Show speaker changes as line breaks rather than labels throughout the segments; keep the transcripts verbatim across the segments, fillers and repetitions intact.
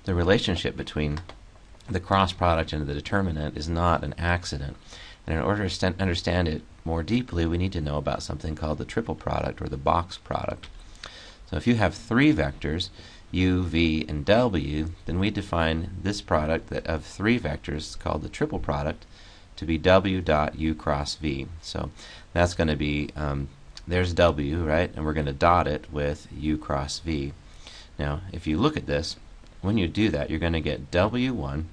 the relationship between the cross product and the determinant is not an accident. And in order to understand it more deeply, we need to know about something called the triple product or the box product. So if you have three vectors, u, v, and w, then we define this product that of three vectors called the triple product to be w dot u cross v. So that's going to be, um, there's w, right? And we're going to dot it with u cross v. Now, if you look at this, when you do that, you're going to get w one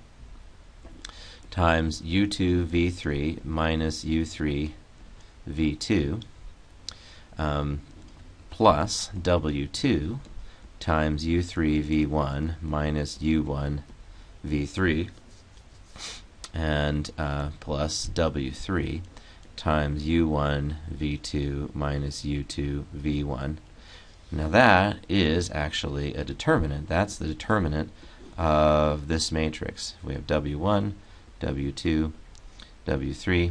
times u two v three minus u three v two um, plus w two times u three v one minus u one v three and uh, plus w three times u one v two minus u two v one. Now that is actually a determinant. That's the determinant of this matrix. We have w one, w two, w three,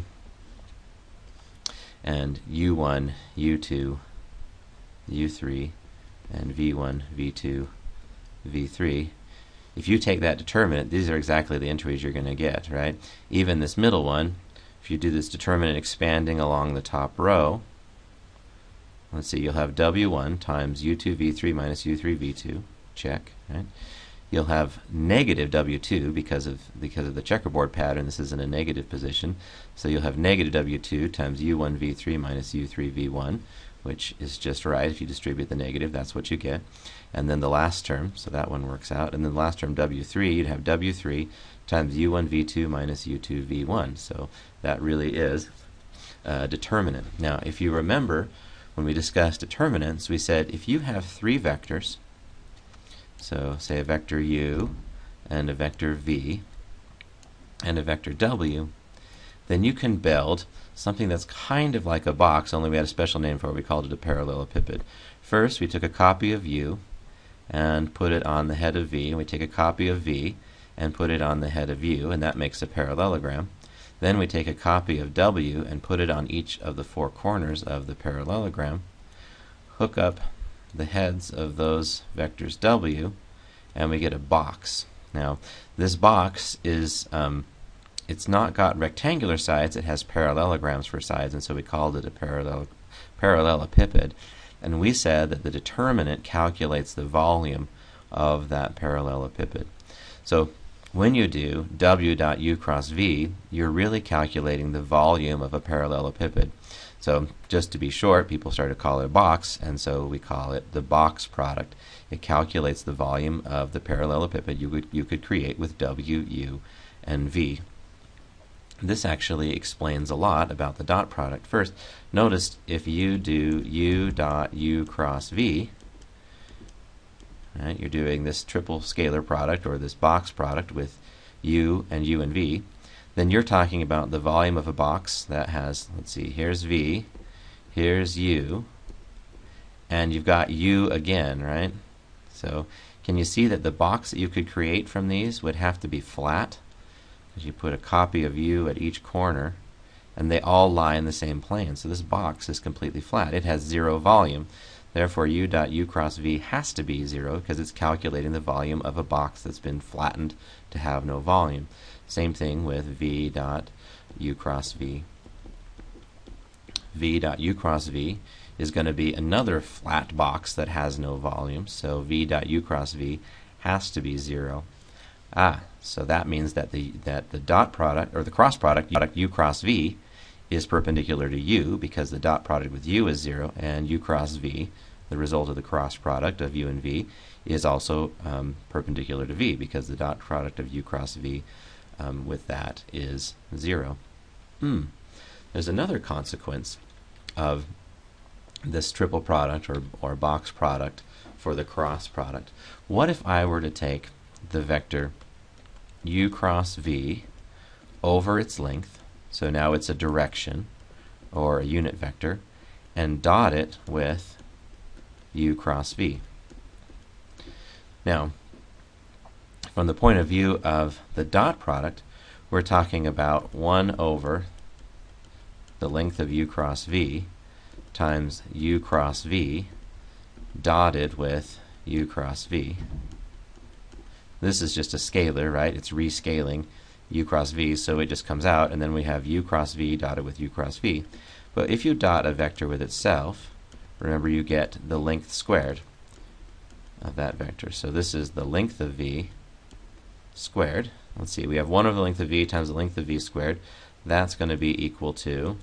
and u one, u two, u three, and v one, v two, v three. If you take that determinant, these are exactly the entries you're going to get, right? Even this middle one, if you do this determinant expanding along the top row, let's see, you'll have w one times u two v three minus u three v two, check, right? You'll have negative w two because of because of the checkerboard pattern. This is in a negative position, so you'll have negative w two times u one v three minus u three v one, which is just right. If you distribute the negative, that's what you get. And then the last term, so that one works out. And then the last term, w three, you'd have w three times u one v two minus u two v one. So that really is a determinant. Now, if you remember, when we discussed determinants, we said if you have three vectors, so say a vector u and a vector v and a vector w, then you can build something that's kind of like a box, only we had a special name for it. We called it a parallelepiped. First, we took a copy of u and put it on the head of v, and we take a copy of v and put it on the head of u, and that makes a parallelogram. Then we take a copy of w and put it on each of the four corners of the parallelogram, hook up the heads of those vectors w, and we get a box. Now, this box is um, it's not got rectangular sides, it has parallelograms for sides, and so we called it a parallel parallelepiped. And we said that the determinant calculates the volume of that parallelepiped. So when you do w dot u cross v, you're really calculating the volume of a parallelepiped. So just to be short, people started to call it a box, and so we call it the box product. It calculates the volume of the parallelepiped you could, you could create with w, u, and v. This actually explains a lot about the dot product. First, notice if you do u dot u cross v, right, you're doing this triple scalar product or this box product with u and u and v, then you're talking about the volume of a box that has, let's see, here's v, here's u, and you've got u again, right? So can you see that the box that you could create from these would have to be flat? Because you put a copy of u at each corner, and they all lie in the same plane. So this box is completely flat. It has zero volume. Therefore, u dot u cross v has to be zero because it's calculating the volume of a box that's been flattened to have no volume. Same thing with v dot u cross v. v dot u cross v is going to be another flat box that has no volume, so v dot u cross v has to be zero. Ah, so that means that the that the dot product or the cross product u cross v is perpendicular to u because the dot product with u is zero, and u cross v, the result of the cross product of u and v, is also um, perpendicular to v because the dot product of u cross v um, with that is zero. Hmm. There's another consequence of this triple product or, or box product for the cross product. What if I were to take the vector u cross v over its length, so now it's a direction or a unit vector, and dot it with u cross v? Now, from the point of view of the dot product, we're talking about one over the length of u cross v times u cross v dotted with u cross v. This is just a scalar, right? It's rescaling u cross v, so it just comes out, and then we have u cross v dotted with u cross v. But if you dot a vector with itself, remember you get the length squared of that vector. So this is the length of v squared. Let's see, we have one over the length of v times the length of v squared. That's going to be equal to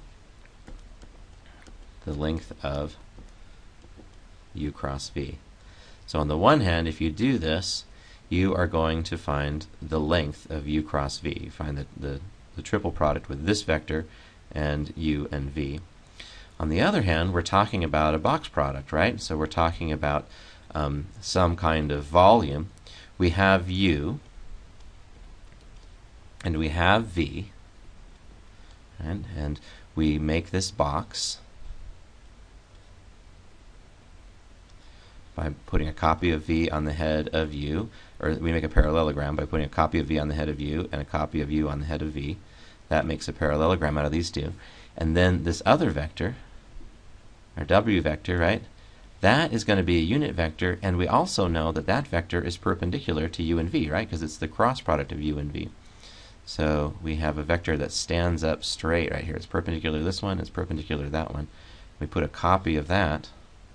the length of u cross v. So on the one hand, if you do this, you are going to find the length of u cross v. You find the, the, the triple product with this vector and u and v. On the other hand, we're talking about a box product, right? So we're talking about um, some kind of volume. We have u, and we have v, and, and we make this box by putting a copy of v on the head of u, or we make a parallelogram by putting a copy of v on the head of u and a copy of u on the head of v. That makes a parallelogram out of these two. And then this other vector, our w vector, right, that is going to be a unit vector, and we also know that that vector is perpendicular to u and v, right, because it's the cross product of u and v. So we have a vector that stands up straight right here. It's perpendicular to this one, it's perpendicular to that one. We put a copy of that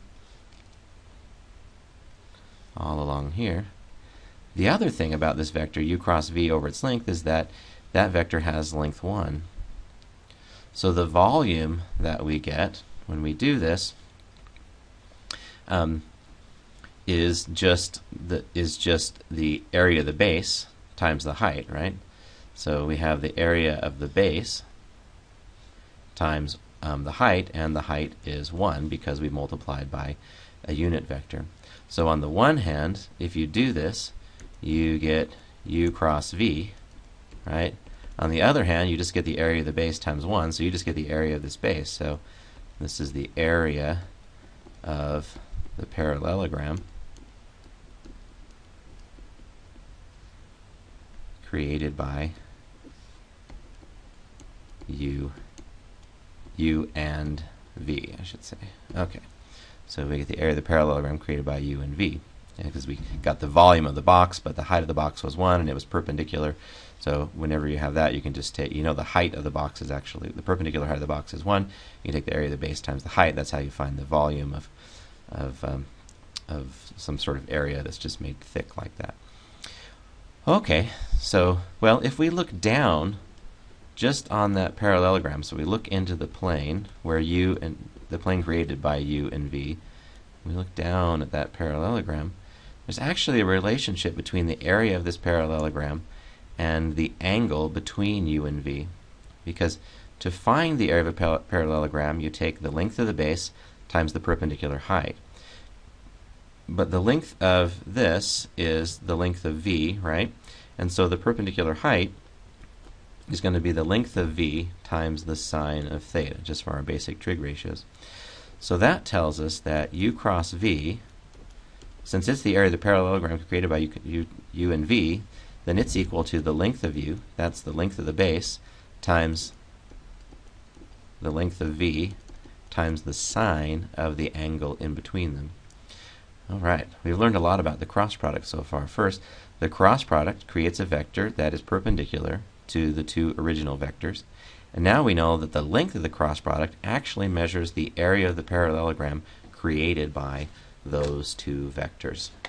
all along here. The other thing about this vector u cross v over its length is that that vector has length one. So the volume that we get when we do this um, is just the is just the area of the base times the height, right? So we have the area of the base times um, the height, and the height is one because we multiplied by a unit vector. So on the one hand, if you do this, you get u cross v, right? On the other hand, you just get the area of the base times one, so you just get the area of this base. So this is the area of the parallelogram created by u, u and v, I should say. Okay, so we get the area of the parallelogram created by u and v, because we got the volume of the box, but the height of the box was one, and it was perpendicular. So whenever you have that, you can just take, you know, the height of the box is actually, the perpendicular height of the box is one. You can take the area of the base times the height. That's how you find the volume of, of, um, of some sort of area that's just made thick like that. Okay, so, well, if we look down just on that parallelogram, so we look into the plane where u and the plane created by u and v, we look down at that parallelogram, there's actually a relationship between the area of this parallelogram and the angle between u and v. Because to find the area of a par parallelogram, you take the length of the base times the perpendicular height. But the length of this is the length of v, right? And so the perpendicular height is going to be the length of v times the sine of theta, just for our basic trig ratios. So that tells us that u cross v, since it's the area of the parallelogram created by u, u, u and v, then it's equal to the length of u, that's the length of the base, times the length of v, times the sine of the angle in between them. Alright, we've learned a lot about the cross product so far. First, the cross product creates a vector that is perpendicular to the two original vectors. And now we know that the length of the cross product actually measures the area of the parallelogram created by those two vectors.